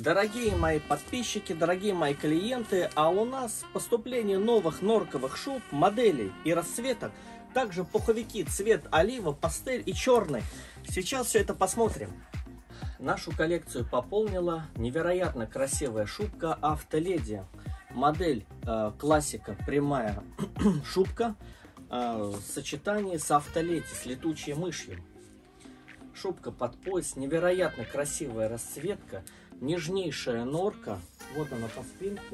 Дорогие мои подписчики, дорогие мои клиенты, а у нас поступление новых норковых шуб, моделей и расцветок, также пуховики цвет олива, пастель и черный. Сейчас все это посмотрим. Нашу коллекцию пополнила невероятно красивая шубка Автоледи. Модель классика прямая шубка в сочетании с Автоледи, с летучей мышью. Шубка под пояс, невероятно красивая расцветка, нежнейшая норка, вот она по спинке.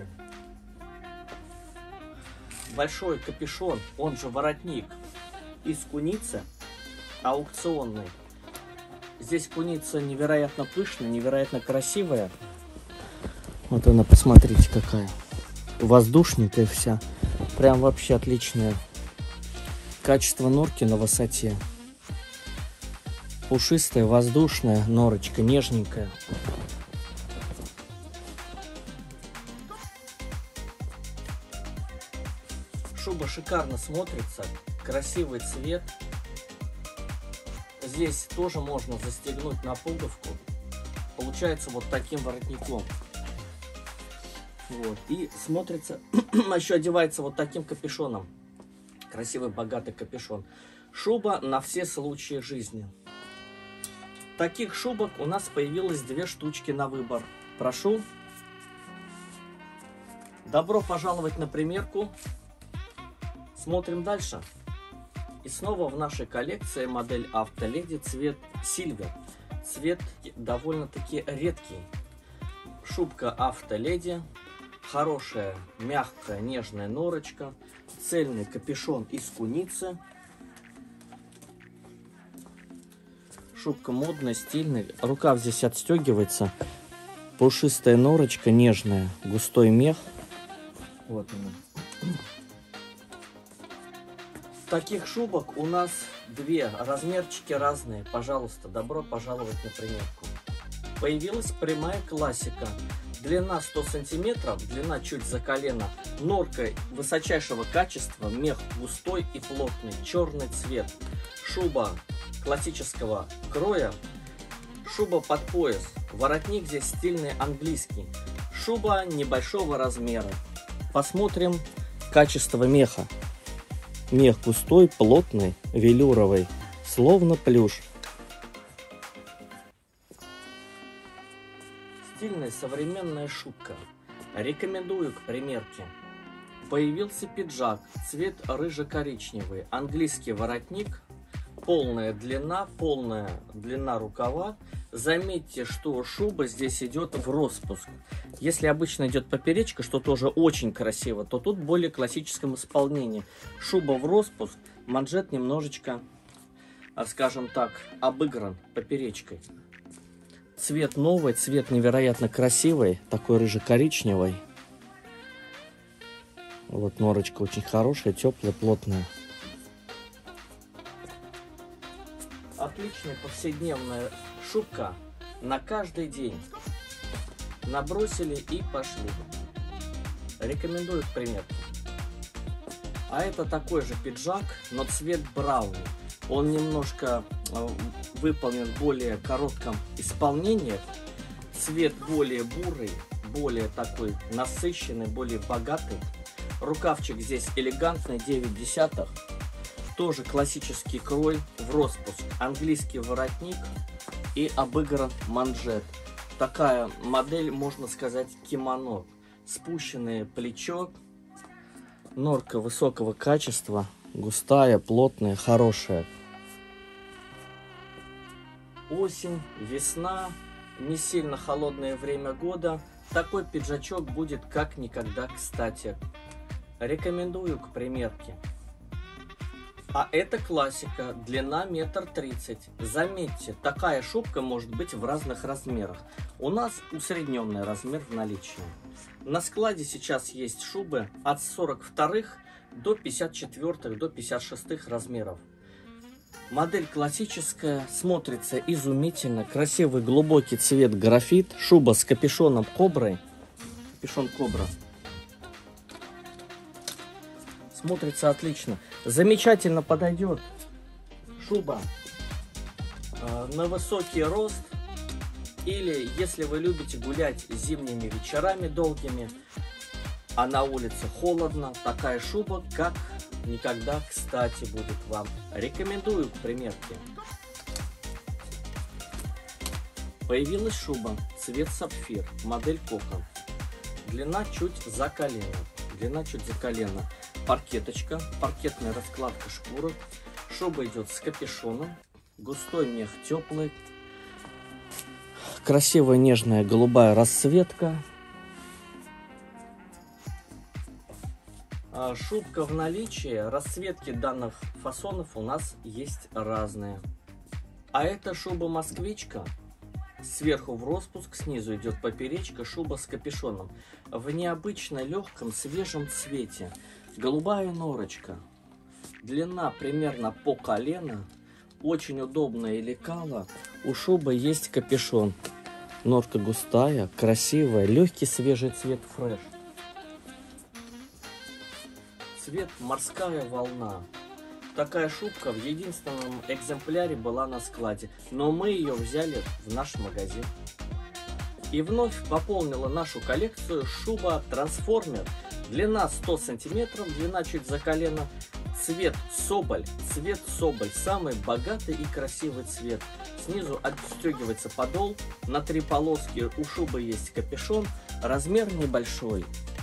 Большой капюшон, он же воротник, из куницы аукционной. Здесь куница невероятно пышная, невероятно красивая. Вот она, посмотрите, какая. Воздушненькая вся. Прям вообще отличное качество норки на высоте. Пушистая, воздушная норочка, нежненькая. Шуба шикарно смотрится, красивый цвет. Здесь тоже можно застегнуть на пуговку. Получается вот таким воротником. Вот. И смотрится, еще одевается вот таким капюшоном. Красивый, богатый капюшон. Шуба на все случаи жизни. Таких шубок у нас появилось 2 штучки на выбор. Прошу. Добро пожаловать на примерку. Смотрим дальше. И снова в нашей коллекции модель Автоледи цвет Silver. Цвет довольно-таки редкий. Шубка Автоледи. Хорошая, мягкая, нежная норочка. Цельный капюшон из куницы. Шубка модная, стильная. Рукав здесь отстегивается. Пушистая норочка, нежная. Густой мех. Вот она. Таких шубок у нас 2. Размерчики разные. Пожалуйста, добро пожаловать на примерку. Появилась прямая классика. Длина 100 сантиметров, длина чуть за колено. Норка высочайшего качества, мех густой и плотный, черный цвет. Шуба классического кроя. Шуба под пояс. Воротник здесь стильный английский. Шуба небольшого размера. Посмотрим качество меха. Мех густой, плотный, велюровый, словно плюш. Стильная современная шубка. Рекомендую к примерке. Появился пиджак, цвет рыже-коричневый, английский воротник, полная длина рукава. Заметьте, что шуба здесь идет в распуск. Если обычно идет поперечка, что тоже очень красиво, то тут более классическом исполнении. Шуба в распуск, манжет немножечко, скажем так, обыгран поперечкой. Цвет новый, цвет невероятно красивый, такой рыже-коричневый. Вот норочка очень хорошая, теплая, плотная. Отличная повседневная шубка на каждый день. Набросили и пошли. Рекомендую к примерке. А это такой же пиджак, но цвет брауни. Он немножко выполнен в более коротком исполнении. Цвет более бурый, более такой насыщенный, более богатый. Рукавчик здесь элегантный, 9/10. Тоже классический крой в распуск. Английский воротник и обыгран манжет. Такая модель, можно сказать, кимоно. Спущенное плечо. Норка высокого качества. Густая, плотная, хорошая. Осень, весна, не сильно холодное время года. Такой пиджачок будет как никогда кстати. Рекомендую к примерке. А это классика, длина 1,30 м. Заметьте, такая шубка может быть в разных размерах. У нас усредненный размер в наличии. На складе сейчас есть шубы от 42 до 54, до 56 размеров. Модель классическая, смотрится изумительно. Красивый глубокий цвет графит. Шуба с капюшоном кобры. Капюшон кобра. Смотрится отлично. Замечательно подойдет шуба на высокий рост. Или если вы любите гулять зимними вечерами долгими, а на улице холодно, такая шуба как никогда кстати будет вам. Рекомендую к примерке. Появилась шуба, цвет сапфир, модель кокон. Длина чуть за колено. Длина чуть за колено. Паркеточка, паркетная раскладка шкуры. Шуба идет с капюшоном. Густой мех теплый. Красивая нежная голубая расцветка. Шубка в наличии. Расцветки данных фасонов у нас есть разные. А это шуба москвичка. Сверху в распуск, снизу идет поперечка, шуба с капюшоном. В необычно легком свежем цвете. Голубая норочка. Длина примерно по колено. Очень удобная лекала. У шубы есть капюшон. Норка густая, красивая, легкий свежий цвет фреш. Цвет морская волна. Такая шубка в единственном экземпляре была на складе, но мы ее взяли в наш магазин. И вновь пополнила нашу коллекцию шуба трансформер. Длина 100 сантиметров, длина чуть за колено. Цвет соболь, самый богатый и красивый цвет. Снизу отстегивается подол, на 3 полоски у шубы есть капюшон, размер небольшой.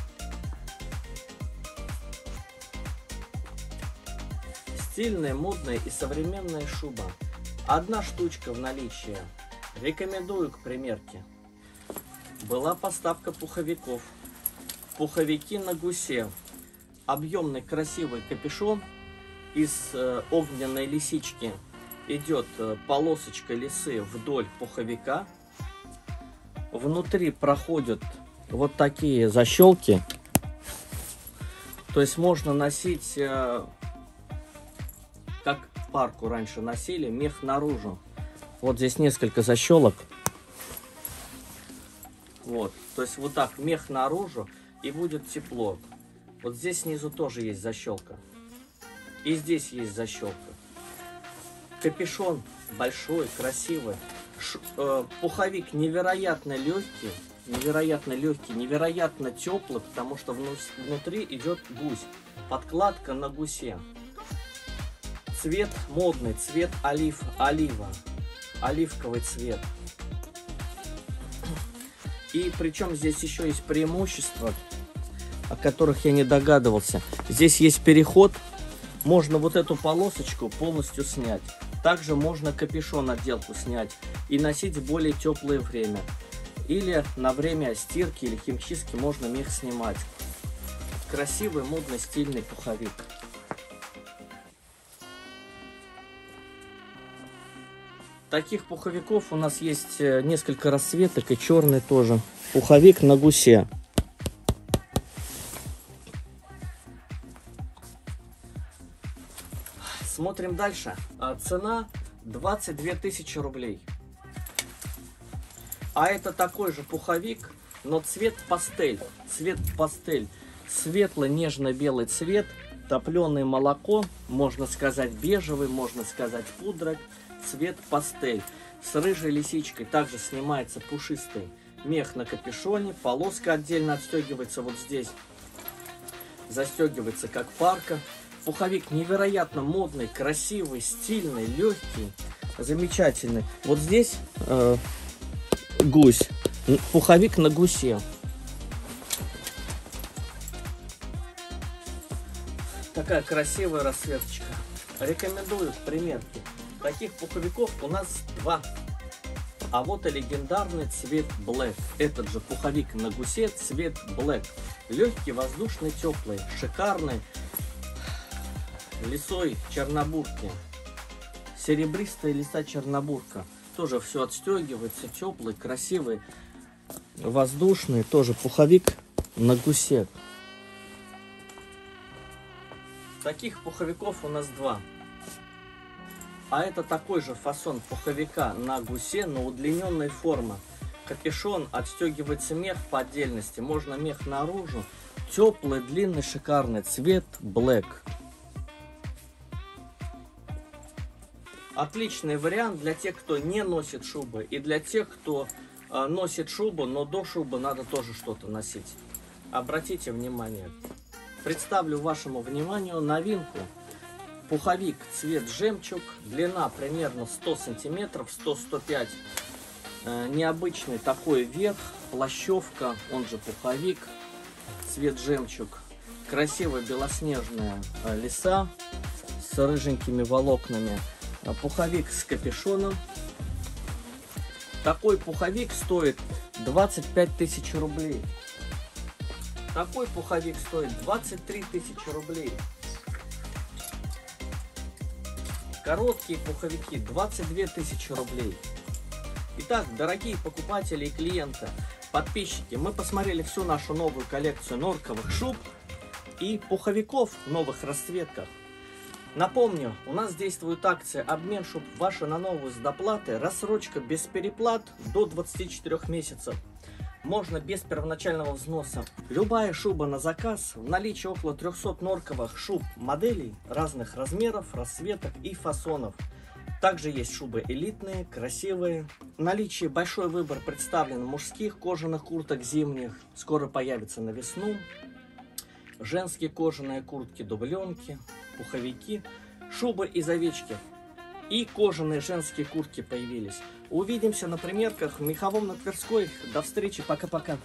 Стильная, модная и современная шуба. Одна штучка в наличии. Рекомендую к примерке. Была поставка пуховиков. Пуховики на гусе. Объемный красивый капюшон. Из огненной лисички идет полосочка лисы вдоль пуховика. Внутри проходят вот такие защелки. То есть можно носить, как парку раньше носили, мех наружу. Вот здесь несколько защелок. Вот, то есть вот так мех наружу, и будет тепло. Вот здесь снизу тоже есть защелка. И здесь есть защелка. Капюшон большой, красивый. Пуховик невероятно легкий, невероятно теплый, потому что внутри идет гусь. Подкладка на гусе. Цвет модный, цвет олива. Оливковый цвет. И причем здесь еще есть преимущества, о которых я не догадывался. Здесь есть переход. Можно вот эту полосочку полностью снять. Также можно капюшон, отделку снять и носить в более теплое время. Или на время стирки или химчистки можно мех снимать. Красивый, модный, стильный пуховик. Таких пуховиков у нас есть несколько расцветок, и черный тоже. Пуховик на гусе. Смотрим дальше. Цена 22 тысячи рублей. А это такой же пуховик, но цвет пастель. Светлый нежно-белый цвет. Топленое молоко. Можно сказать бежевый, можно сказать пудра. Цвет пастель. С рыжей лисичкой. Также снимается пушистый мех на капюшоне. Полоска отдельно отстегивается вот здесь. Застегивается как парка. Пуховик невероятно модный, красивый, стильный, легкий, замечательный. Вот здесь гусь. Пуховик на гусе. Такая красивая расцветочка. Рекомендую к примерке. Таких пуховиков у нас 2. А вот и легендарный цвет Black. Этот же пуховик на гусе, цвет Black. Легкий, воздушный, теплый, шикарный. Лисой чернобурки. Серебристая лиса чернобурка. Тоже все отстегивается, теплый, красивый, воздушный. Тоже пуховик на гусе. Таких пуховиков у нас 2. А это такой же фасон пуховика на гусе, но удлиненной формы. Капюшон, отстегивается мех по отдельности. Можно мех наружу. Теплый, длинный, шикарный цвет Black. Отличный вариант для тех, кто не носит шубы, и для тех, кто носит шубу, но до шубы надо тоже что-то носить. Обратите внимание. Представлю вашему вниманию новинку. Пуховик цвет жемчуг, длина примерно 100 сантиметров, 100-105. Необычный такой верх, плащевка, он же пуховик, цвет жемчуг. Красивая белоснежная лиса с рыженькими волокнами. Пуховик с капюшоном. Такой пуховик стоит 25 тысяч рублей. Такой пуховик стоит 23 тысячи рублей. Короткие пуховики 22 тысячи рублей. Итак, дорогие покупатели и клиенты, подписчики, мы посмотрели всю нашу новую коллекцию норковых шуб и пуховиков в новых расцветках. Напомню, у нас действует акция обмен шуб ваши на новую с доплатой, рассрочка без переплат до 24 месяцев. Можно без первоначального взноса. Любая шуба на заказ, в наличии около 300 норковых шуб моделей разных размеров, расцветок и фасонов. Также есть шубы элитные, красивые. В наличии большой выбор представлен мужских кожаных курток зимних, скоро появится на весну. Женские кожаные куртки, дубленки, пуховики, шубы из овечки. И кожаные женские куртки появились. Увидимся на примерках в Меховом на Тверской. До встречи, пока-пока.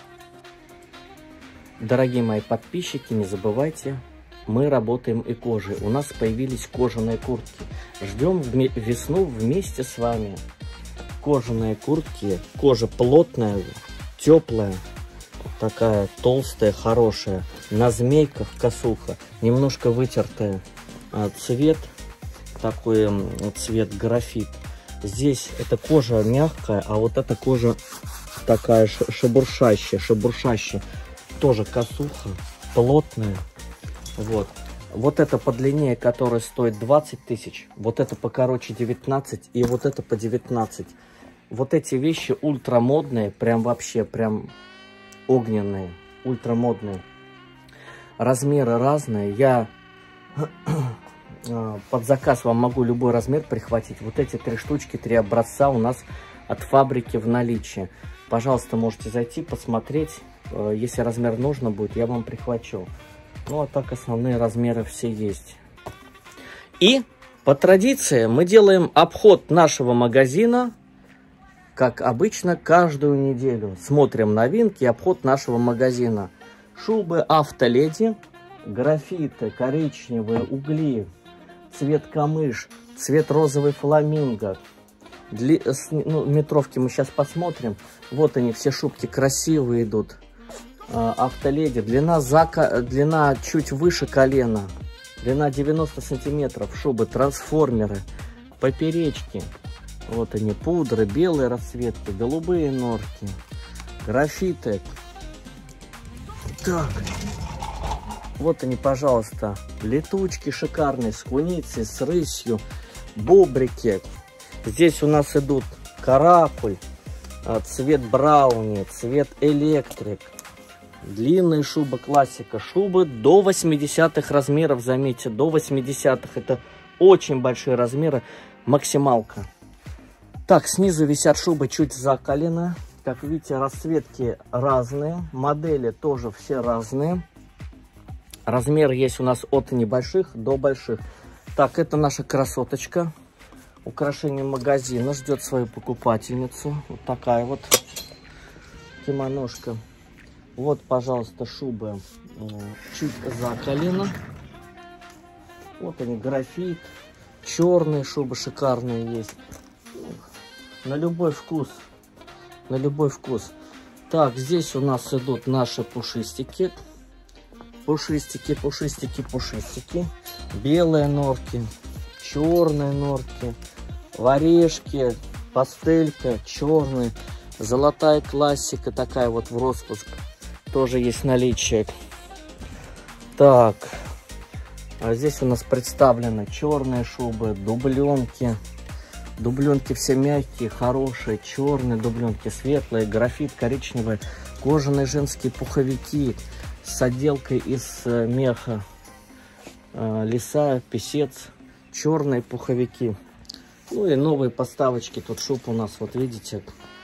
Дорогие мои подписчики, не забывайте, мы работаем и кожей. У нас появились кожаные куртки. Ждем весну вместе с вами. Кожаные куртки, кожа плотная, теплая, такая толстая, хорошая, на змейках косуха, немножко вытертая, цвет такой, цвет графит. Здесь эта кожа мягкая, а вот эта кожа такая шебуршащая, тоже косуха, плотная. Вот это подлиннее, которая стоит 20 тысяч, вот это покороче 19 и вот это по 19. Вот эти вещи ультрамодные, прям вообще, прям огненные, ультрамодные. Размеры разные, я под заказ вам могу любой размер прихватить. Вот эти 3 штучки, 3 образца у нас от фабрики в наличии. Пожалуйста, можете зайти, посмотреть. Если размер нужно будет, я вам прихвачу. Ну, а так основные размеры все есть. И по традиции мы делаем обход нашего магазина, как обычно, каждую неделю. Смотрим новинки, обход нашего магазина. Шубы Автоледи, графиты, коричневые, угли, цвет камыш, цвет розовый фламинго. Метровки мы сейчас посмотрим. Вот они, все шубки красивые идут. Автоледи, длина чуть выше колена, длина 90 сантиметров, шубы, трансформеры, поперечки. Вот они, пудры, белые расцветки, голубые норки, графиты. Так, вот они, пожалуйста, летучки шикарные, с куницей, с рысью, бобрики. Здесь у нас идут каракуль, цвет брауни, цвет электрик. Длинная шуба классика, шубы до 80-х размеров, заметьте, до 80-х. Это очень большие размеры, максималка. Так, снизу висят шубы чуть за колено. Как видите, расцветки разные, модели тоже все разные. Размер есть у нас от небольших до больших. Так, это наша красоточка. Украшение магазина ждет свою покупательницу. Вот такая вот кимоношка. Вот, пожалуйста, шубы чуть за колено. Вот они, графит. Черные шубы шикарные есть. На любой вкус. На любой вкус. Так, здесь у нас идут наши пушистики. Пушистики, пушистики, пушистики. Белые норки. Черные норки. Варежки. Пастелька. Черные. Золотая классика. Такая вот в распуск. Тоже есть наличие. Так, а здесь у нас представлены черные шубы, дубленки. Дубленки все мягкие, хорошие, черные дубленки, светлые, графит, коричневые, кожаные женские пуховики с отделкой из меха, лиса, песец, черные пуховики. Ну и новые поставочки, тут шуб у нас, вот видите,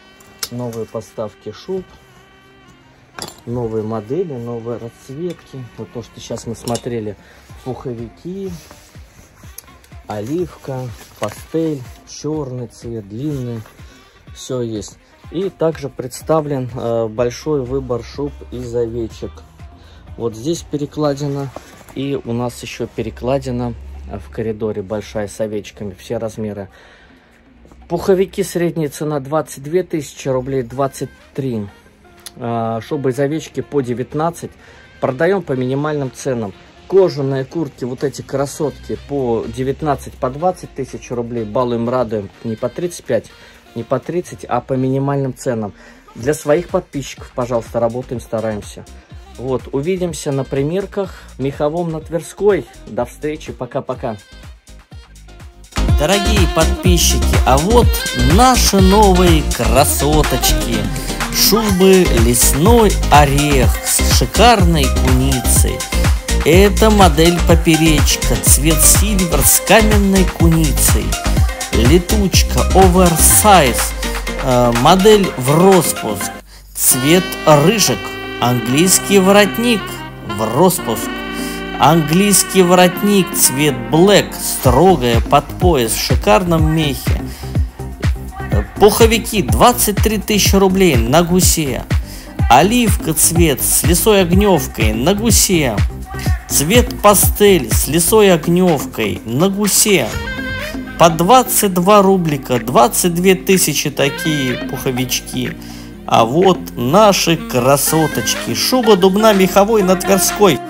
Новые поставки шуб, новые модели, новые расцветки. Вот то, что сейчас мы смотрели, пуховики, оливка, пастель, черный цвет, длинный, все есть. И также представлен большой выбор шуб из овечек. Вот здесь перекладина, и у нас еще перекладина в коридоре большая с овечками, все размеры. Пуховики, средняя цена 22 тысячи рублей, 23. Шубы из овечки по 19. Продаем по минимальным ценам. Кожаные куртки, вот эти красотки, по 19, по 20 тысяч рублей. Балуем, радуем. Не по 35, не по 30, а по минимальным ценам. Для своих подписчиков, пожалуйста, работаем, стараемся. Вот, увидимся на примерках в Меховом на Тверской. До встречи, пока-пока. Дорогие подписчики, а вот наши новые красоточки. Шубы «Лесной орех» с шикарной куницей. Это модель поперечка, цвет сильвер с каменной куницей. Летучка оверсайз, модель в распуск, цвет рыжик. Английский воротник в распуск. Английский воротник, цвет блэк, строгая, под пояс, в шикарном мехе. Пуховики 23 тысячи рублей на гусе. Оливка цвет с лисой огневкой на гусе. Цвет пастель с лисой огневкой на гусе. По 22 рублика, 22 тысячи такие пуховички. А вот наши красоточки. Шуба Дубна Меховой на Тверской.